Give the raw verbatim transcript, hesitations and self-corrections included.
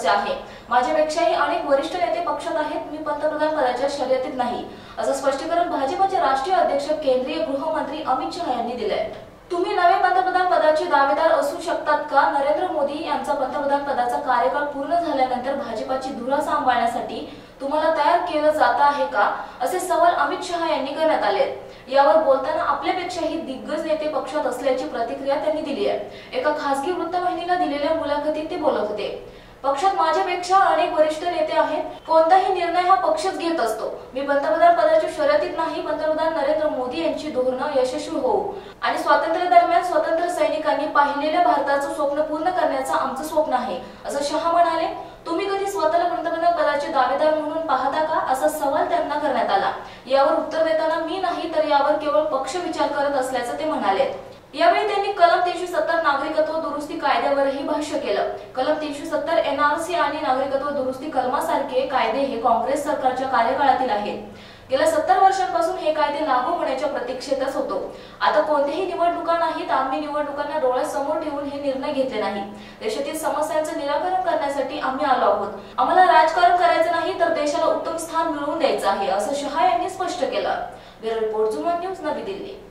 सदस्य आहे। माझ्यापेक्षाही अनेक वरिष्ठ नेते पक्षात आहेत। मी पंतप्रधान पदाच्या शर्यतीत नाही, असं स्पष्टीकरण भाजपचे राष्ट्रीय अध्यक्ष केंद्रीय गृहमंत्री अमित शहा यांनी दिलंय। तुम्ही नवे पंतप्रधान पदाचे दावेदार असू शकतात का? नरेंद्र मोदी यांचा पंतप्रधान पदाचा कार्यकाळ पूर्ण झाल्यानंतर भाजपाची धुरा सांभाळण्यासाठी तुम्हाला तयार केलं जात आहे का, असे सवाल अमित शहा यांनी करण्यात आले। यावर बोलताना आपल्यापेक्षाही दिग्गज नेते पक्षात असल्याची प्रतिक्रिया त्यांनी दिली आहे। एका खासगी वृत्तवाहिनीला दिलेल्या मुलाखतीत ते बोलत होते। पक्षात माझ्यापेक्षा अनेक वरिष्ठ नेते आहेत। कोणताही निर्णय हा पक्षच घेत असतो। मी पंतप्रधान पदाच्या शर्यतीत नाही। पंतप्रधान नरेंद्र मोदी यांची धोरणं यशस्वी होऊ आणि स्वातंत्र्य दरम्यान स्वतंत्र सैनिकांनी पाहिलेल्या भारताचं स्वप्न पूर्ण करण्याचं आमचं स्वप्न आहे, असं शहा म्हणाले। तुम्ही कधी स्वतःला पंतप्रधान पदाचे दावेदार म्हणून पाहता का, असा सवाल त्यांना करण्यात आला। यावर उत्तर देताना मी नाही तर यावर केवळ पक्ष विचार करत असल्याचं ते म्हणाले। यावेळी त्यांनी कलम तीनशे सत्तर नागरिकत्व दुरुस्ती कायद्यावरही भाष्य केलं। कलम तीनशे सत्तर एनआरसी आणि नागरिकत्व दुरुस्ती कलमासारखे कायदे हे काँग्रेस सरकारच्या कार्यकाळातील आहेत। गेल्या सत्तर वर्षांपासून हे कायदे लागू होण्याच्या प्रतीक्षेतच होतो। आता कोणत्याही निवडणुका नाहीत। आम्ही निवडणुकांना डोळ्यासमोर ठेवून हे निर्णय घेतले नाही। देशातील समस्यांचं निराकरण करण्यासाठी आम्ही आलो आहोत। आम्हाला राजकारण करायचं नाही तर देशाला उत्तम स्थान मिळवून द्यायचं आहे, असं शहा यांनी स्पष्ट केलं। ब्युरो रिपोर्ट, झुमा न्यूज, नवी दिल्ली।